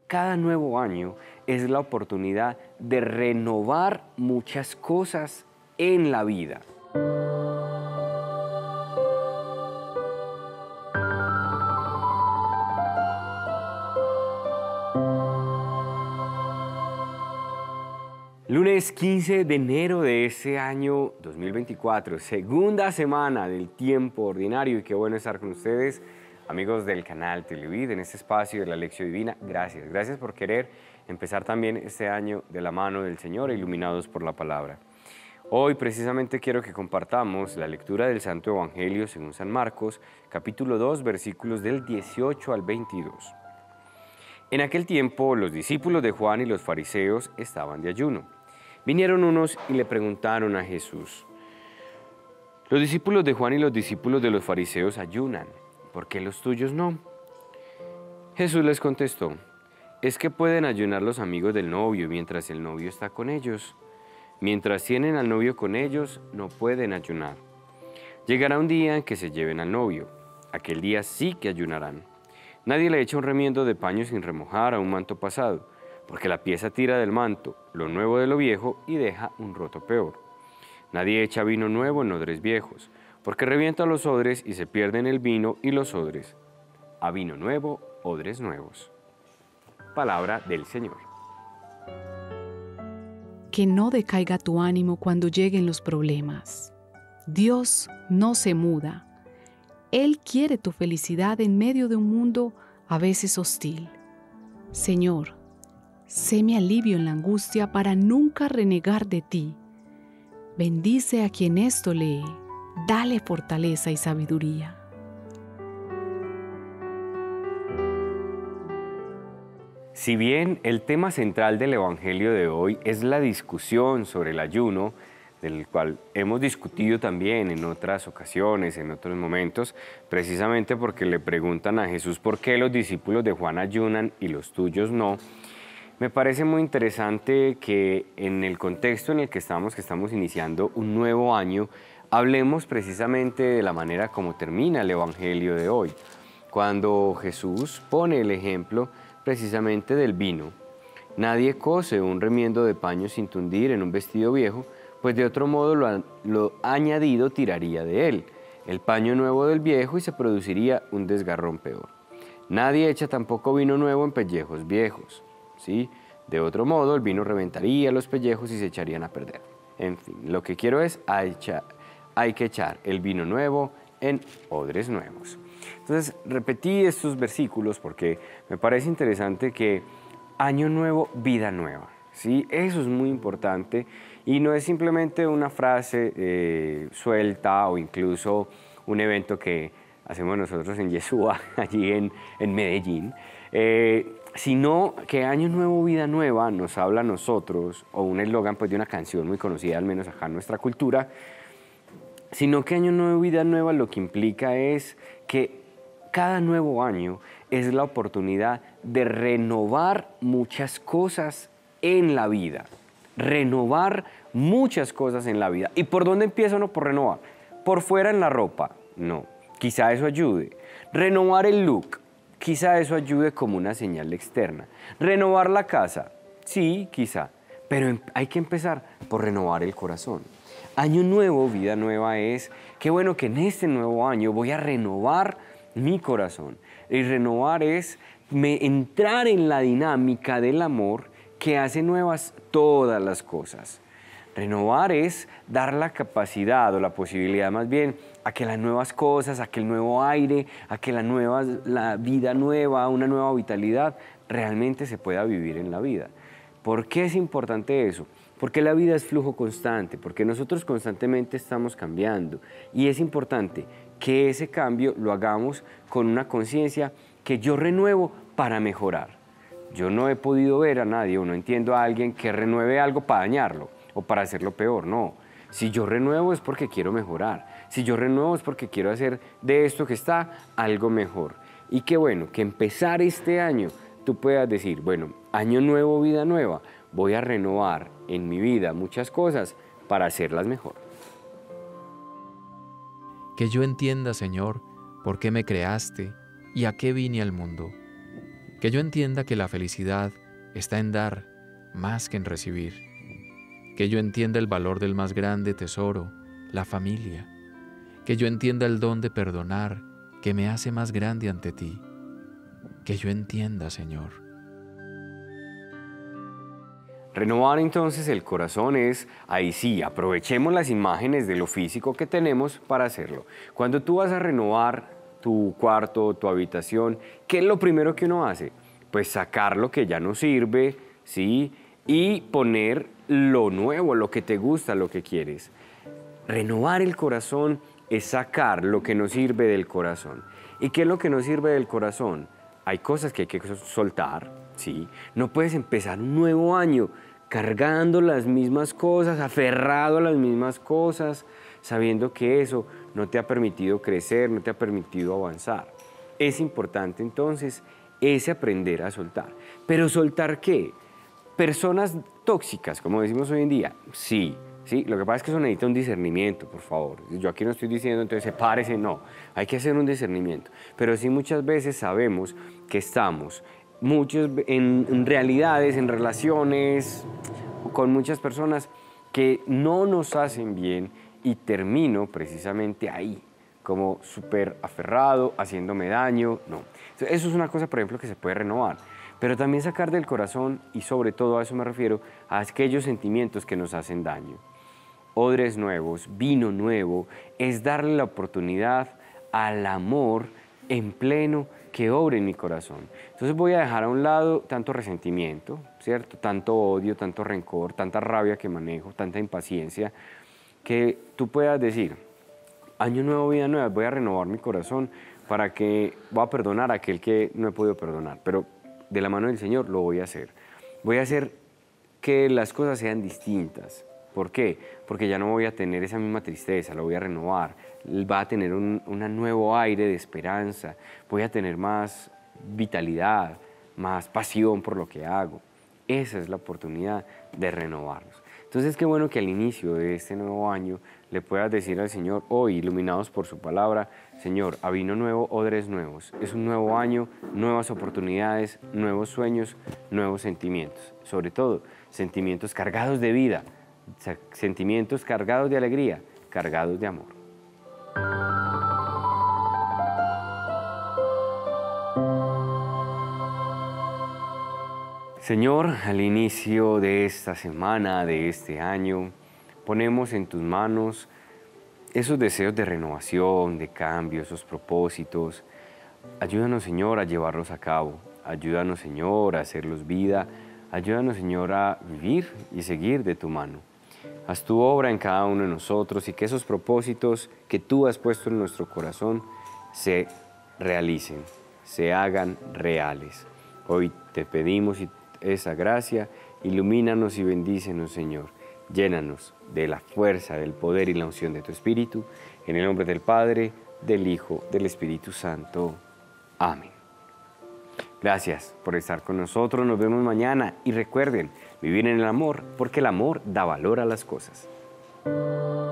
cada nuevo año es la oportunidad de renovar muchas cosas en la vida. Lunes 15 de enero de este año 2024, segunda semana del tiempo ordinario, y qué bueno estar con ustedes, amigos del canal Televid, en este espacio de la Lección Divina. Gracias por querer empezar también este año de la mano del Señor, iluminados por la palabra. Hoy precisamente quiero que compartamos la lectura del Santo Evangelio según San Marcos, capítulo 2, versículos del 18 al 22. En aquel tiempo los discípulos de Juan y los fariseos estaban de ayuno. Vinieron unos y le preguntaron a Jesús: los discípulos de Juan y los discípulos de los fariseos ayunan, ¿por qué los tuyos no? Jesús les contestó: es que pueden ayunar los amigos del novio mientras el novio está con ellos. Mientras tienen al novio con ellos, no pueden ayunar. Llegará un día en que se lleven al novio. Aquel día sí que ayunarán. Nadie le echa un remiendo de paño sin remojar a un manto pasado, porque la pieza tira del manto lo nuevo de lo viejo y deja un roto peor. Nadie echa vino nuevo en odres viejos, porque revienta los odres y se pierden el vino y los odres. A vino nuevo, odres nuevos. Palabra del Señor. Que no decaiga tu ánimo cuando lleguen los problemas. Dios no se muda. Él quiere tu felicidad en medio de un mundo a veces hostil. Señor, sé mi alivio en la angustia para nunca renegar de ti. Bendice a quien esto lee, dale fortaleza y sabiduría. Si bien el tema central del Evangelio de hoy es la discusión sobre el ayuno, del cual hemos discutido también en otras ocasiones, en otros momentos, precisamente porque le preguntan a Jesús por qué los discípulos de Juan ayunan y los tuyos no, me parece muy interesante que en el contexto en el que estamos iniciando un nuevo año, hablemos precisamente de la manera como termina el Evangelio de hoy, cuando Jesús pone el ejemplo precisamente del vino. Nadie cose un remiendo de paño sin tundir en un vestido viejo, pues de otro modo lo añadido tiraría de él, el paño nuevo del viejo, y se produciría un desgarrón peor. Nadie echa tampoco vino nuevo en pellejos viejos, ¿sí? De otro modo el vino reventaría los pellejos y se echarían a perder. En fin, lo que quiero es hay que echar el vino nuevo en odres nuevos. Entonces repetí estos versículos porque me parece interesante que año nuevo, vida nueva, ¿sí? Eso es muy importante y no es simplemente una frase suelta o incluso un evento que hacemos nosotros en Yeshua, allí en Medellín, sino que año nuevo, vida nueva nos habla a nosotros, o un eslogan pues, de una canción muy conocida, al menos acá en nuestra cultura, sino que año nuevo, vida nueva lo que implica es que cada nuevo año es la oportunidad de renovar muchas cosas en la vida. Renovar muchas cosas en la vida. ¿Y por dónde empieza uno por renovar? ¿Por fuera en la ropa? No. Quizá eso ayude. Renovar el look. Quizá eso ayude como una señal externa. Renovar la casa. Sí, quizá. Pero hay que empezar por renovar el corazón. Año nuevo, vida nueva es, qué bueno que en este nuevo año voy a renovar mi corazón. Y renovar es entrar en la dinámica del amor que hace nuevas todas las cosas. Renovar es dar la capacidad o la posibilidad más bien a que las nuevas cosas, a que el nuevo aire, a que la vida nueva, una nueva vitalidad realmente se pueda vivir en la vida. ¿Por qué es importante eso? Porque la vida es flujo constante, porque nosotros constantemente estamos cambiando y es importante que ese cambio lo hagamos con una conciencia que yo renuevo para mejorar. Yo no he podido ver a nadie o no entiendo a alguien que renueve algo para dañarlo o para hacerlo peor, no. Si yo renuevo es porque quiero mejorar, si yo renuevo es porque quiero hacer de esto que está algo mejor. Y qué bueno que empezar este año tú puedas decir, bueno, año nuevo, vida nueva, voy a renovar en mi vida muchas cosas para hacerlas mejor. Que yo entienda, Señor, por qué me creaste y a qué vine al mundo. Que yo entienda que la felicidad está en dar más que en recibir. Que yo entienda el valor del más grande tesoro, la familia. Que yo entienda el don de perdonar que me hace más grande ante ti. Que yo entienda, Señor. Renovar entonces el corazón es, ahí sí, aprovechemos las imágenes de lo físico que tenemos para hacerlo. Cuando tú vas a renovar tu cuarto, tu habitación, ¿qué es lo primero que uno hace? Pues sacar lo que ya no sirve, ¿sí? Y poner lo nuevo, lo que te gusta, lo que quieres. Renovar el corazón es sacar lo que no sirve del corazón. ¿Y qué es lo que no sirve del corazón? Hay cosas que hay que soltar, ¿sí? No puedes empezar un nuevo año cargando las mismas cosas, aferrado a las mismas cosas, sabiendo que eso no te ha permitido crecer, no te ha permitido avanzar. Es importante entonces ese aprender a soltar. ¿Pero soltar qué? Personas tóxicas, como decimos hoy en día, sí. Sí, lo que pasa es que eso necesita un discernimiento, por favor. Yo aquí no estoy diciendo, entonces sepárese, no. Hay que hacer un discernimiento. Pero sí muchas veces sabemos que estamos en realidades, en relaciones con muchas personas que no nos hacen bien y termino precisamente ahí, como súper aferrado, haciéndome daño, no. Eso es una cosa, por ejemplo, que se puede renovar. Pero también sacar del corazón, y sobre todo a eso me refiero, a aquellos sentimientos que nos hacen daño. Odres nuevos, vino nuevo, es darle la oportunidad al amor en pleno que obre en mi corazón. Entonces voy a dejar a un lado tanto resentimiento, ¿cierto? Tanto odio, tanto rencor, tanta rabia que manejo, tanta impaciencia, que tú puedas decir, año nuevo, vida nueva, voy a renovar mi corazón para que voy a perdonar a aquel que no he podido perdonar, pero de la mano del Señor lo voy a hacer. Voy a hacer que las cosas sean distintas. ¿Por qué? Porque ya no voy a tener esa misma tristeza, la voy a renovar, va a tener un nuevo aire de esperanza, voy a tener más vitalidad, más pasión por lo que hago. Esa es la oportunidad de renovarnos. Entonces, qué bueno que al inicio de este nuevo año le puedas decir al Señor, hoy, iluminados por su palabra, Señor, a vino nuevo, odres nuevos. Es un nuevo año, nuevas oportunidades, nuevos sueños, nuevos sentimientos. Sobre todo, sentimientos cargados de vida, sentimientos cargados de alegría, cargados de amor. Señor, al inicio de esta semana, de este año, ponemos en tus manos esos deseos de renovación, de cambio, esos propósitos. Ayúdanos, Señor, a llevarlos a cabo. Ayúdanos, Señor, a hacerlos vida. Ayúdanos, Señor, a vivir y seguir de tu mano. Haz tu obra en cada uno de nosotros y que esos propósitos que tú has puesto en nuestro corazón se realicen, se hagan reales. Hoy te pedimos esa gracia, ilumínanos y bendícenos, Señor. Llénanos de la fuerza, del poder y la unción de tu Espíritu, en el nombre del Padre, del Hijo, del Espíritu Santo. Amén. Gracias por estar con nosotros, nos vemos mañana y recuerden, vivir en el amor, porque el amor da valor a las cosas.